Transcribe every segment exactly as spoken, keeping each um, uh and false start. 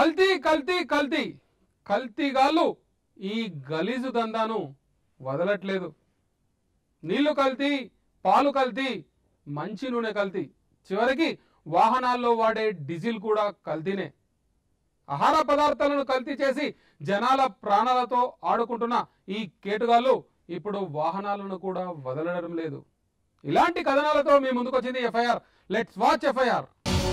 కల్తీ కల్తీ కల్తీ కల్తీగాళ్ళు ఈ గలీజు దందాను వదలట్లేదు. నీళ్లు కల్తీ, పాలు కల్తీ, మంచి నూనె కల్తీ, చివరికి వాహనాల్లో వాడే డీజిల్ కూడా కల్తీనే. ఆహార పదార్థాలను కల్తీ చేసి జనాల ప్రాణాలతో ఆడుకుంటున్న ఈ కేటుగాళ్ళు ఇప్పుడు వాహనాలను కూడా వదలడం లేదు. ఇలాంటి కథనాలతో మీ ముందుకు వచ్చింది ఎఫ్ఐఆర్. Let's watch FIR.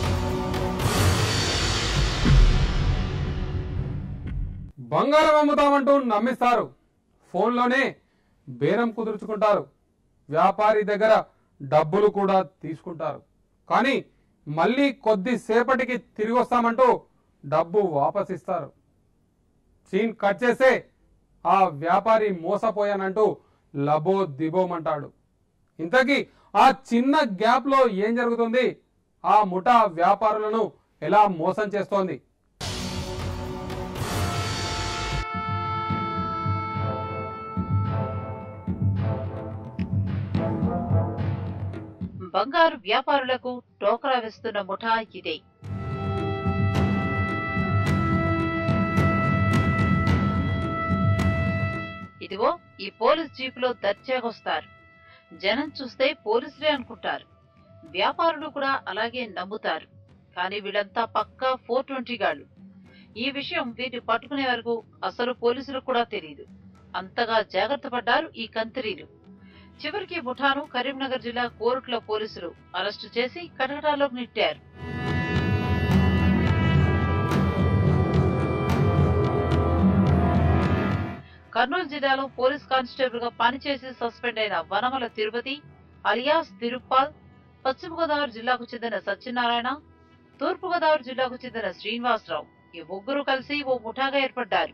బంగారం అమ్ముతామంటూ నమ్మిస్తారు, ఫోన్లోనే బేరం కుదుర్చుకుంటారు, వ్యాపారి దగ్గర డబ్బులు కూడా తీసుకుంటారు. కానీ మళ్ళీ కొద్దిసేపటికి తిరిగి వస్తామంటూ డబ్బు వాపసిస్తారు. సీన్ కట్ చేస్తే ఆ వ్యాపారి మోసపోయానంటూ లబో దిబోమంటాడు. ఇంతకీ ఆ చిన్న గ్యాప్లో ఏం జరుగుతుంది? ఆ ముఠా వ్యాపారులను ఎలా మోసం చేస్తోంది? బంగారు వ్యాపారులకు టోకరా వేస్తున్న ముఠా ఇదే. ఇదిగో ఈ పోలీస్ జీపులో దర్జాగొస్తారు. జనం చూస్తే పోలీసులే అనుకుంటారు. వ్యాపారులు కూడా అలాగే నమ్ముతారు. కానీ వీళ్ళంతా పక్కా ఫోర్ ట్వంటీ గాళ్ళు. ఈ విషయం వీటిని పట్టుకునే వరకు అసలు పోలీసులకు కూడా తెలియదు. అంతగా జాగ్రత్త పడ్డారు ఈ కంత్రీలు. చివరికి ముఠాను కరీంనగర్ జిల్లా కోరుట్ల పోలీసులు అరెస్టు చేసి కటకటాల్లోకి నెట్టారు. కర్నూలు జిల్లాలో పోలీస్ కానిస్టేబుల్ గా పనిచేసి సస్పెండ్ అయిన వనమల తిరుపతి అలియాస్ తిరుప్పాల్, పశ్చిమ గోదావరి జిల్లాకు చెందిన సత్యనారాయణ, తూర్పు గోదావరి జిల్లాకు చెందిన శ్రీనివాసరావు ఈ ముగ్గురు కలిసి ఓ ముఠాగా ఏర్పడ్డారు.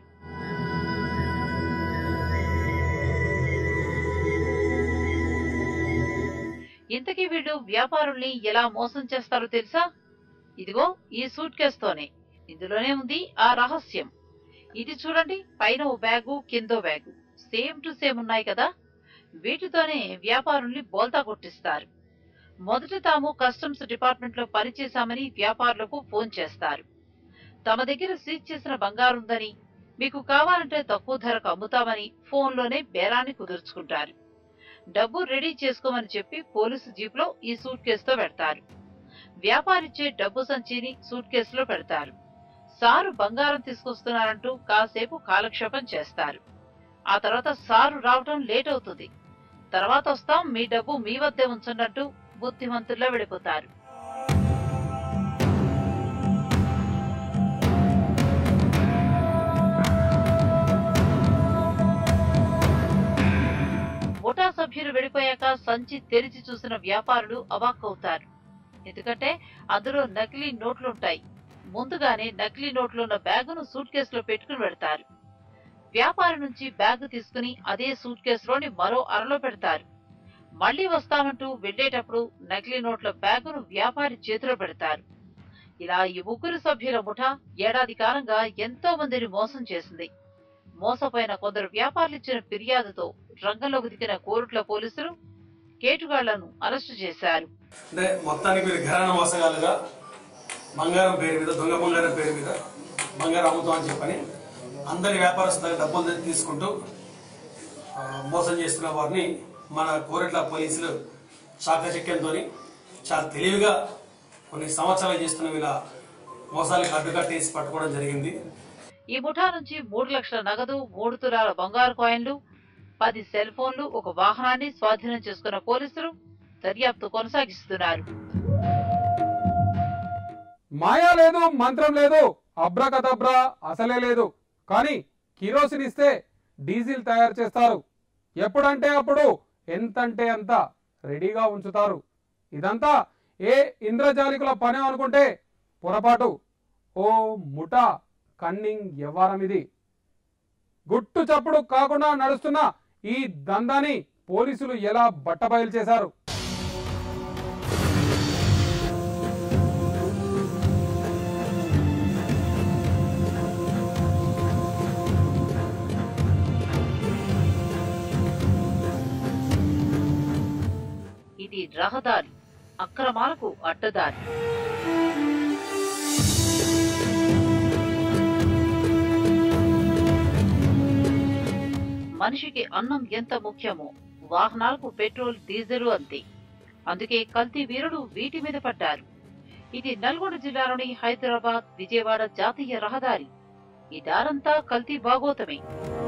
ఇంతకీ వీళ్ళు వ్యాపారుల్ని ఎలా మోసం చేస్తారో తెలుసా? ఇదిగో ఈ సూట్ కేసుతోనే. ఇందులోనే ఉంది ఆ రహస్యం. ఇది చూడండి, పైన ఓ బ్యాగు, కిందో బ్యాగు సేమ్ టు సేమ్ ఉన్నాయి కదా. వీటితోనే వ్యాపారుల్ని బోల్తా కొట్టిస్తారు. మొదట తాము కస్టమ్స్ డిపార్ట్మెంట్ లో పనిచేశామని వ్యాపారులకు ఫోన్ చేస్తారు. తమ దగ్గర సీజ్ చేసిన బంగారు ఉందని, మీకు కావాలంటే తక్కువ ధరకు అమ్ముతామని ఫోన్లోనే బేరాన్ని కుదుర్చుకుంటారు. డబ్బు రెడీ చేసుకోమని చెప్పి పోలీసు జీప్లో ఈ సూట్ కేసుతో పెడతారు. వ్యాపారిచ్చే డబ్బు సంచిని సూట్ కేసులో పెడతారు. సారు బంగారం తీసుకొస్తున్నారంటూ కాసేపు కాలక్షేపం చేస్తారు. ఆ తర్వాత సారు రావటం లేట్ అవుతుంది. తర్వాత వస్తాం, మీ డబ్బు మీ వద్దే ఉంచండి బుద్ధిమంతుల్లో వెళ్ళిపోతారు. ముఠా సభ్యులు వెళ్లిపోయాక సంచి తెరిచి చూసిన వ్యాపారులు అవాక్కవుతారు. ఎందుకంటే అందులో నకిలీ నోట్లుంటాయి. ముందుగానే నకిలీ నోట్లున్న బ్యాగును సూట్ కేసులో పెట్టుకుని వెళ్తారు. వ్యాపారి నుంచి బ్యాగు తీసుకుని అదే సూట్ కేసులోని మరో అరలో పెడతారు. మళ్లీ వస్తామంటూ వెళ్లేటప్పుడు నకిలీ నోట్ల బ్యాగును వ్యాపారి చేతిలో పెడతారు. ఇలా ఈ ముగ్గురు సభ్యుల ముఠా ఏడాది కాలంగా ఎంతో మందిని మోసం చేసింది. మోసపోయిన కొందరు వ్యాపారులు ఇచ్చిన ఫిర్యాదుతో రంగంలోకి దిగిన కోరుట్ల పోలీసులు కేటుగాళ్లను అరెస్టు చేశారు. అంటే మొత్తానికి మీరు ఘరానా మోసగాలుగా బంగారం పేరు మీద, దొంగ బంగారం పేరు మీద బంగారం అమ్ముతామని చెప్పని అందరి వ్యాపారస్తుల డబ్బులు తీసుకుంటూ మోసం చేస్తున్న వారిని మన కోరుట్ల పోలీసులు చాకచక్యంతో చాలా తెలివిగా కొన్ని సంవత్సరాలు చేస్తున్న వీళ్ళ మోసాలకు అడ్డుకట్టేసి పట్టుకోవడం జరిగింది. ఈ ముఠా నుంచి మూడు లక్షల నగదు, మూడు తులాల బంగారు కాయిన్లు, పది సెల్ ఫోన్లు, ఒక వాహనాన్ని స్వాధీనం చేసుకున్న పోలీసులు దర్యాప్తు కొనసాగిస్తున్నారు. మాయా లేదు, మంత్రం లేదు, అబ్రకదబ్రా అసలే లేదు. కానీ కిరోసిన్ ఇస్తే డీజిల్ తయారు చేస్తారు. ఎప్పుడంటే అప్పుడు, ఎంతంటే అంత రెడీగా ఉంచుతారు. ఇదంతా ఏ ఇంద్రజాలికుల పని అనుకుంటే పొరపాటు. ఓ ముఠా కన్నింగ్ వ్యవహారం ఇది. గుట్టు చప్పుడు కాకుండా నడుస్తున్న ఈ దందాని పోలీసులు ఎలా బట్టబయలు చేశారు? ఇది రహదారి, అక్రమాలకు అడ్డదారి. మనిషికి అన్నం ఎంత ముఖ్యమో వాహనాలకు పెట్రోల్ డీజిల్ అంతే. అందుకే కల్తీ వీరులు వీటి మీద పడ్డారు. ఇది నల్గొండ జిల్లాలోని హైదరాబాద్ విజయవాడ జాతీయ రహదారి. ఈ దారంతా కల్తీ బాగోతమే.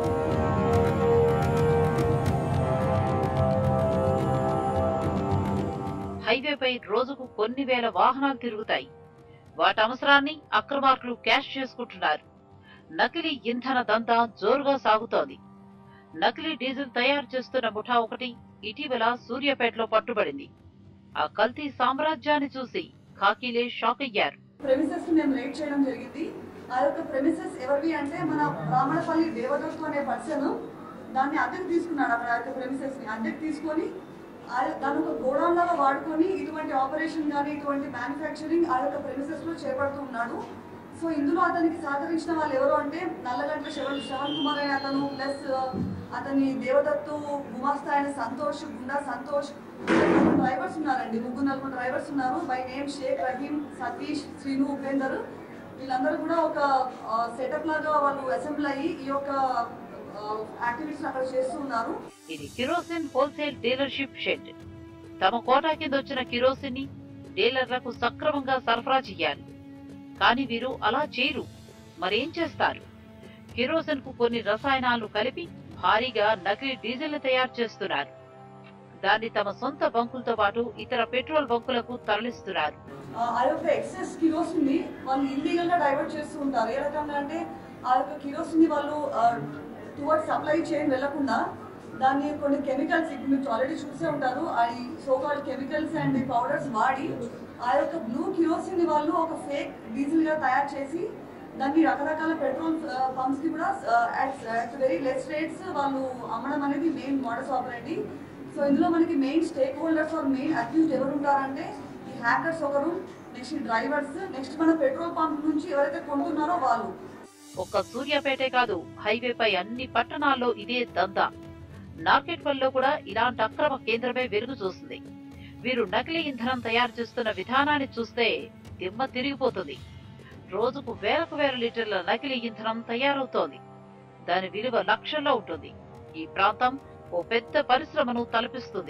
హైవేపై రోజుకు కొన్ని వేల వాహనాలు తిరుగుతాయి. వాటి అవసరాన్ని అక్రమార్కులు క్యాష్ చేసుకుంటున్నారు. నకిలీ ఇంధన దందా జోరుగా సాగుతోంది. నకిలీ డీజిల్ తయారు చేస్తున్న ముఠా ఒకటి ఇటీవల సూర్యాపేటలో పట్టుబడింది. ఆ కల్తీ సామ్రాజ్యాన్ని చూసి ఖాకీలే షాక్ అయ్యారు. ప్రెమిసెస్ మేము రేట్ చేయడం జరిగింది. ఆ యొక్క ప్రెమిసెస్ ఎవరివి అంటే మన బ్రాహ్మణపల్లి దేవదత్తు అనే పర్సన్ దాన్ని అద్దెకు తీసుకున్నాడు. అక్కడ ఆ యొక్క ప్రెమిసెస్ ని అద్దెకు తీసుకొని దాని ఒక గోడౌన్ లాగా వాడుకొని ఇటువంటి ఆపరేషన్ కానీ ఇటువంటి మ్యానుఫ్యాక్చరింగ్ ఆ యొక్క ప్రెమిసెస్ లో చేపడుతూ ఉన్నాడు. సో ఇందులో అతనికి సహకరించిన వాళ్ళు ఎవరు అంటే నల్లగంట్ల శ్రవణ్ శ్రవణ్ కుమార్ అనే అతను, ప్లస్ అతని దేవదత్తు గుమాస్తా అయిన సంతోష్, గుండా సంతోష్, డ్రైవర్స్ ఉన్నారండి. ముగ్గురు నలుగురు డ్రైవర్స్ ఉన్నారు. By name Shaik Rahim, Satish, Srinu, Upender. వీళ్ళందరూ కూడా ఒక సెటప్ లాగా వాళ్ళు అసెంబ్లీ అయ్యి ఈ యొక్క యాక్టివిటీస్ అక్కడ చేస్తూ ఉన్నారు. ఇది కిరోసిన్ హోల్సేల్ డీలర్షిప్ షెడ్. తమ కోటా కింద వచ్చిన కిరోసిన్ ని డీలర్లకు సక్రమంగా సరఫరా చేయాలి. కానీ వీరు అలా చేయరు. మరేం చేస్తారు? కిరోసిన్ కు కొన్ని రసాయనాలు కలిపి భారీగా నకిలీ డీజిల్ ని తయారు చేస్తున్నారు. దాన్ని తమ సొంత బంకులతో పాటు ఇతర పెట్రోల్ బంకులకు తరలిస్తున్నారు. ఆ యొక్క ఎక్సెస్ కిరోసిన్ ని వాళ్ళు ఇల్లీగల్ గా డైవర్ట్ చేస్తూ ఉంటారు. ఏ రకంగా అంటే ఆ యొక్క కిరోసిన్ ని వాళ్ళు టువర్డ్స్ సప్లై చైన్ వెళ్లకుండా దాన్ని కొన్ని కెమికల్స్, మీరు ఆల్రెడీ చూసే ఉంటారు, ఈ సోకాల్డ్ కెమికల్స్ అండ్ పౌడర్స్ వాడి ఆ యొక్క బ్లూ కిరోసిన్ ని వాళ్ళు ఒక ఫేక్ డీజిల్ గా తయారు చేసి దాన్ని రకరకాల పెట్రోల్ పంప్స్ కి కూడా అట్ వెరీ లెస్ రేట్స్ వాళ్ళు అమ్మడం అనేది మెయిన్ మోడస్ ఆపరేండి. సో ఇందులో మనకి main stakeholders or main accused ఎవరు ఉంటారంటే ఈ హ్యాకర్స్ ఒకరు, నెక్స్ట్ డ్రైవర్స్, నెక్స్ట్ మన పెట్రోల్ పంప్ నుంచి ఎవరైతే కొంటున్నారో వాళ్ళు. ఒక్క సూర్యాపేటే కాదు, హైవేపై అన్ని పట్టణాల్లో ఇదే దందా. నార్కెట్పల్లిలో కూడా ఇలాంటి అక్రమ కేంద్రమే వెలుగు చూస్తుంది. వీరు నకిలీ ఇంధనం తయారు చేస్తున్న విధానాన్ని చూస్తే దిమ్మ తిరిగిపోతుంది. రోజుకు వేలకు వేల లీటర్ల నకిలీ ఇంధనం తయారవుతోంది. దాని విలువ లక్షల్లో ఉంటుంది. ఈ ప్రాంతం ఓ పెద్ద పరిశ్రమను తలపిస్తుంది.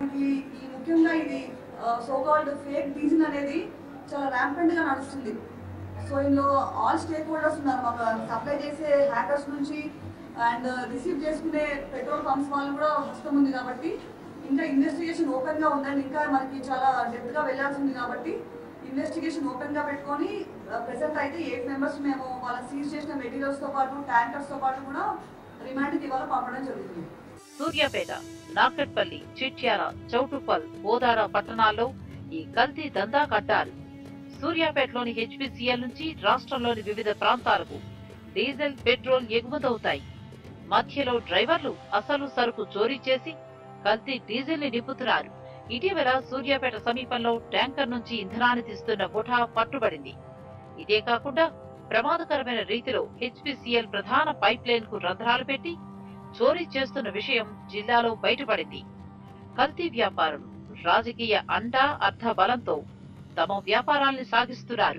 ముఖ్యంగా ఇది సోకాల్డ్ ఫేక్ డీజిల్ అనేది చాలా ర్యాంపెంట్ గా నడుస్తుంది. సో ఇందులో ఆల్ స్టేక్ హోల్డర్స్ ఉన్నారు. మాకు సప్లై చేసే హ్యాకర్స్ నుంచి అండ్ రిసీవ్ చేసుకునే పెట్రోల్ పంప్స్ వాళ్ళు కూడా హస్తం ఉంది. కాబట్టి ఇంకా ఇన్వెస్టిగేషన్ ఓపెన్ గా ఉందండి. ఇంకా మనకి చాలా డెప్త్ గా వెళ్లాల్సి ఉంది. కాబట్టి ఇన్వెస్టిగేషన్ ఓపెన్ గా పెట్టుకొని ప్రెసెంట్ అయితే ఎయిట్ మెంబర్స్ మేము వాళ్ళ సీజ్ చేసిన మెటీరియల్స్ తో పాటు ట్యాంకర్స్ తో పాటు కూడా రిమాండ్ కి ఇవాళ పంపడం జరుగుతుంది. సూర్యాపేట, నార్కెట్పల్లి, చిట్యాల, చౌటుప్పల్, బోదాడ పట్టణాల్లో ఈ కల్తీ దందా కట్టారు. సూర్యాపేటలోని హెచ్పీసీఎల్ నుంచి రాష్ట్రంలోని వివిధ ప్రాంతాలకు డీజిల్, పెట్రోల్ ఎగుమతవుతాయి. మధ్యలో డ్రైవర్లు అసలు సరుకు చోరీ చేసి కల్తీ డీజిల్ ని నింపుతున్నారు. ఇటీవల సూర్యాపేట సమీపంలో ట్యాంకర్ నుంచి ఇంధనాన్ని తీస్తున్న ముఠా పట్టుబడింది. ఇదే కాకుండా ప్రమాదకరమైన రీతిలో హెచ్పీసీఎల్ ప్రధాన పైప్ లైన్ కు రంధ్రాలు పెట్టి చోరీ చేస్తున్న విషయం జిల్లాలో బయటపడింది. కల్తీ వ్యాపారులు రాజకీయ అండా అర్థ బలంతో తమ వ్యాపారాల్ని సాగిస్తున్నారు.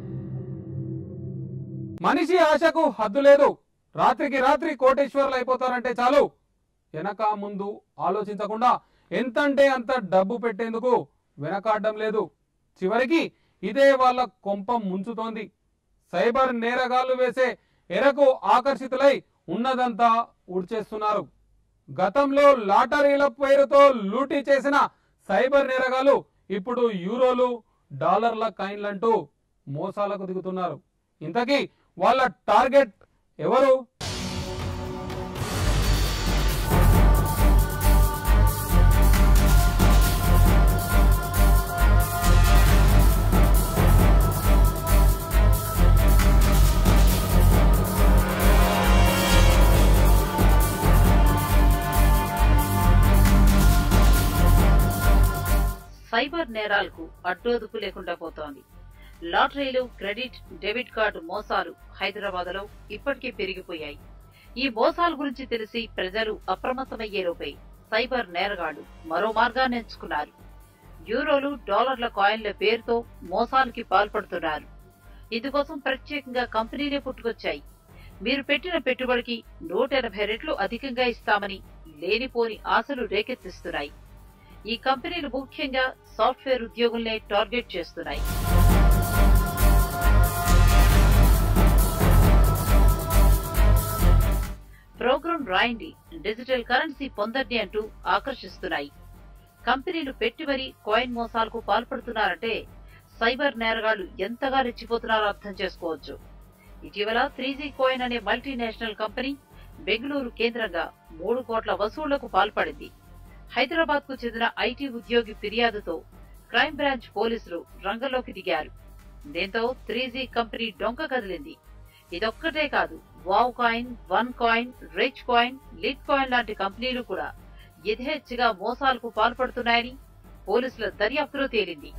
మనిషి ఆశకు హద్దు లేదు. రాత్రికి రాత్రి కోటేశ్వర్లు అయిపోతారంటే చాలు, వెనక ముందు ఆలోచించకుండా ఎంతంటే అంత డబ్బు పెట్టేందుకు వెనకాడడం లేదు. చివరికి ఇదే వాళ్ళ కొంప ముంచుతోంది. సైబర్ నేరగాళ్లు వేసే ఎరకు ఆకర్షితులై ఉన్నదంతా ఉడ్చేస్తున్నారు. గతంలో లాటరీల పేరుతో లూటీ చేసిన సైబర్ నేరగాళ్లు ఇప్పుడు యూరోలు, డాలర్ల కాయిన్లంటూ మోసాలకు దిగుతున్నారు. ఇంతకీ వాళ్ళ టార్గెట్ ఎవరు? సైబర్ నేరాలకు అడ్డోదుపు లేకుండా పోతోంది. లాటరీలు, క్రెడిట్, డెబిట్ కార్డు మోసాలు హైదరాబాద్ లో ఇప్పటికే పెరిగిపోయాయి. ఈ మోసాల గురించి తెలిసి ప్రజలు అప్రమత్తమయ్యేలోపై సైబర్ నేరగాళ్లు మరో మార్గాన్ని ఎంచుకున్నారు. యూరోలు, డాలర్ల కాయిన్ల పేరుతో మోసాలకి పాల్పడుతున్నారు. ఇందుకోసం ప్రత్యేకంగా కంపెనీలే పుట్టుకొచ్చాయి. మీరు పెట్టిన పెట్టుబడికి నూట ఎనభై రెట్లు అధికంగా ఇస్తామని లేనిపోని ఆశలు రేకెత్తిస్తున్నాయి. ఈ కంపెనీలు ముఖ్యంగా సాఫ్ట్వేర్ ఉద్యోగుల్నే టార్గెట్ చేస్తున్నాయి. ప్రోగ్రాం రాయండి, డిజిటల్ కరెన్సీ పొందండి అంటూ ఆకర్షిస్తున్నాయి. కంపెనీలు పెట్టి మరీ కాయిన్ మోసాలకు పాల్పడుతున్నారంటే సైబర్ నేరగాళ్లు ఎంతగా రెచ్చిపోతున్నారో అర్థం చేసుకోవచ్చు. ఇటీవల త్రీ జీ కాయిన్ అనే మల్టీనేషనల్ కంపెనీ బెంగళూరు కేంద్రంగా మూడు కోట్ల వసూళ్లకు పాల్పడింది. హైదరాబాద్ కు చెందిన ఐటీ ఉద్యోగి ఫిర్యాదుతో క్రైమ్ బ్రాంచ్ పోలీసులు రంగంలోకి దిగారు. దీంతో త్రీ జీ కంపెనీ డొంక కదిలింది. ఇదొక్కటే కాదు, wow coin, one coin, rich coin, Litecoin లాంటి కంపెనీలు కూడా యథేచ్ఛగా మోసాలకు పాల్పడుతున్నాయని పోలీసుల దర్యాప్తులో తేలింది.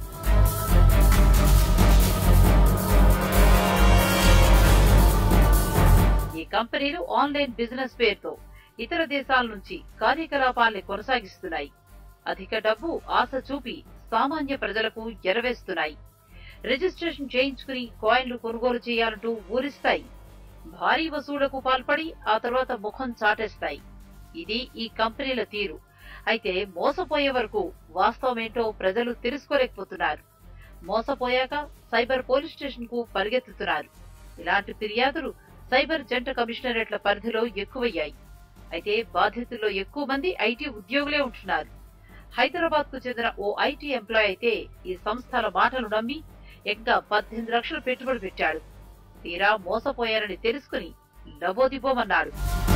ఈ కంపెనీలు ఆన్లైన్ బిజినెస్ పేరుతో ఇతర దేశాల నుంచి కార్యకలాపాల్ని కొనసాగిస్తున్నాయి. అధిక డబ్బు ఆశ చూపి సామాన్య ప్రజలకు ఎరవేస్తున్నాయి. రిజిస్ట్రేషన్ చేయించుకుని కాయిన్లు కొనుగోలు చేయాలంటూ ఊరిస్తాయి. భారీ వసూళ్లకు పాల్పడి ఆ తర్వాత ముఖం చాటేస్తాయి. ఇది ఈ కంపెనీల తీరు. అయితే మోసపోయే వరకు వాస్తవమేంటో ప్రజలు తెలుసుకోలేకపోతున్నారు. మోసపోయాక సైబర్ పోలీస్ స్టేషన్ కు పరిగెత్తుతున్నారు. ఇలాంటి ఫిర్యాదులు సైబర్ జంట కమిషనరేట్ల పరిధిలో ఎక్కువయ్యాయి. అయితే బాధితుల్లో ఎక్కువ మంది ఐటీ ఉద్యోగులే ఉంటున్నారు. హైదరాబాద్ కు చెందిన ఓ ఐటీ ఎంప్లాయ్ అయితే ఈ సంస్థల మాటలు నమ్మి ఇంకా పద్దెనిమిది లక్షలు పెట్టుబడి పెట్టాడు. తీరా మోసపోయారని తెలుసుకుని లబోదిబోమన్నాడు.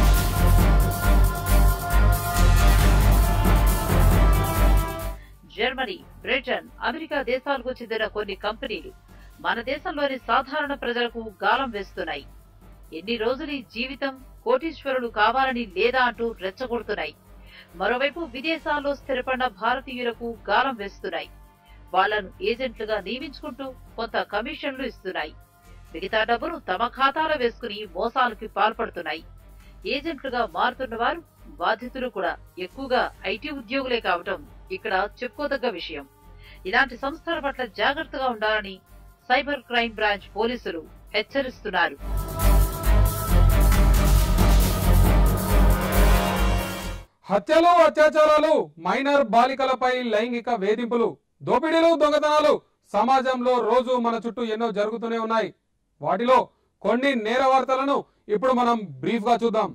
జర్మనీ, బ్రిటన్, అమెరికా దేశాలకు చెందిన కొన్ని కంపెనీలు మన దేశంలోని సాధారణ ప్రజలకు గాలం వేస్తున్నాయి. ఎన్ని రోజులు జీవితం కోటీశ్వరులు కావాలని లేదా అంటూ రెచ్చగొడుతున్నాయి. మరోవైపు విదేశాల్లో స్థిరపడిన భారతీయులకు గాలం వేస్తున్నాయి. వాళ్లను ఏజెంట్లుగా నియమించుకుంటూ కొంత కమిషన్లు ఇస్తున్నాయి. మిగతా డబ్బును తమ ఖాతాలో వేసుకుని మోసాలకి పాల్పడుతున్నాయి. ఏజెంట్లుగా మారుతున్న వారు బాధితులు కూడా ఎక్కువగా ఐటీ ఉద్యోగులే కావటం ఇక్కడ చెప్పుకోదగ్గ విషయం. ఇలాంటి సంస్థల పట్ల జాగ్రత్తగా ఉండాలని సైబర్ క్రైమ్ బ్రాంచ్ పోలీసులు హెచ్చరిస్తున్నారు. హత్యలు, అత్యాచారాలు, మైనర్ బాలికలపై లైంగిక వేధింపులు, దోపిడీలు, దొంగతనాలు సమాజంలో రోజు మన చుట్టూ ఎన్నో జరుగుతూనే ఉన్నాయి. వాటిలో కొన్ని నేర వార్తలను ఇప్పుడు మనం బ్రీఫ్ గా చూద్దాం.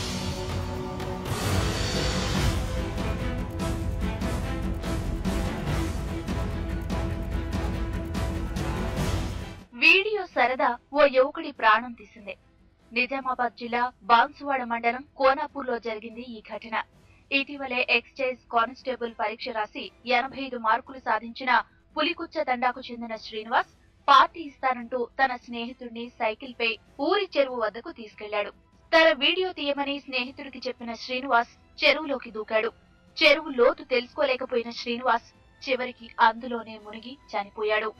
వీడియో సరదా ఓ యువకుడి ప్రాణం తీసింది. నిజామాబాద్ జిల్లా బాన్సువాడ మండలం కోనాపూర్లో జరిగింది ఈ ఘటన. ఇటీవలే ఎక్సైజ్ కానిస్టేబుల్ పరీక్ష రాసి ఎనభై ఐదు మార్కులు సాధించిన పులికుచ్చ తండాకు చెందిన శ్రీనివాస్ పార్టీ ఇస్తానంటూ తన స్నేహితుడిని సైకిల్ పై ఊరి చెరువు వద్దకు తీసుకెళ్లాడు. తన వీడియో తీయమని స్నేహితుడికి చెప్పిన శ్రీనివాస్ చెరువులోకి దూకాడు. చెరువు లోతు తెలుసుకోలేకపోయిన శ్రీనివాస్ చివరికి అందులోనే మునిగి చనిపోయాడు.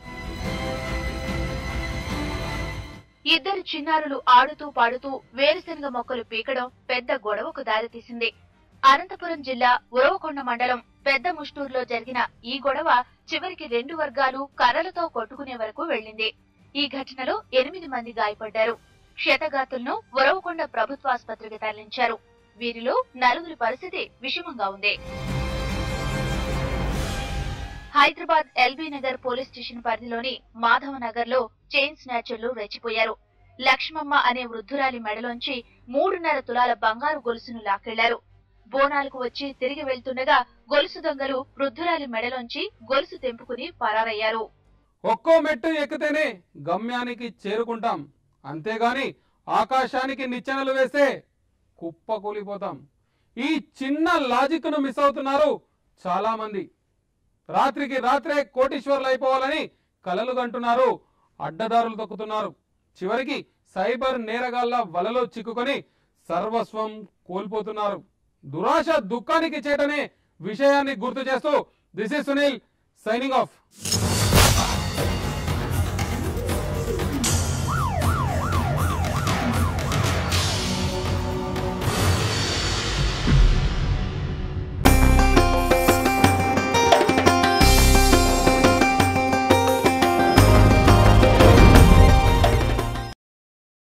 ఇద్దరు చిన్నారులు ఆడుతూ పాడుతూ వేరుశనగ మొక్కలు పీకడం పెద్ద గొడవకు దారితీసింది. అనంతపురం జిల్లా ఉరవకొండ మండలం పెద్ద ముష్టూరులో జరిగిన ఈ గొడవ చివరికి రెండు వర్గాలు కర్రలతో కొట్టుకునే వరకు వెళ్లింది. ఈ ఘటనలో ఎనిమిది మంది గాయపడ్డారు. క్షతగాతులను ఉరవకొండ ప్రభుత్వాసుపత్రికి తరలించారు. వీరిలో నలుగురి పరిస్థితి విషమంగా ఉంది. Hyderabad LB Nagar police station పరిధిలోని మాధవ నగర్ లో చైన్ స్నాచర్లు రెచ్చిపోయారు. లక్ష్మమ్మ అనే వృద్ధురాలి మెడలోంచి మూడున్నర తులాల బంగారు గొలుసును లాక్కెళ్లారు. బోనాలకు వచ్చి తిరిగి వెళ్తుండగా గొలుసు దొంగలు వృద్ధురాలి మెడలోంచి గొలుసు తెంపుకుని పరారయ్యారు. ఒక్కో మెట్టు ఎక్కితేనే గమ్యానికి చేరుకుంటాం, అంతేగాని ఆకాశానికి నిచ్చెనలు వేస్తే కుప్ప కూలిపోతాం. ఈ చిన్న లాజిక్ ను మిస్ అవుతున్నారు చాలా మంది. రాత్రికి రాత్రే కోటీశ్వర్లు అయిపోవాలని కలలు కంటున్నారు, అడ్డదారులు తొక్కుతున్నారు. చివరికి సైబర్ నేరగాళ్ల వలలో చిక్కుకొని సర్వస్వం కోల్పోతున్నారు. దురాశ దుఃఖానికి చేటనే విషయాన్ని గుర్తు చేస్తూ this is Sunil signing of.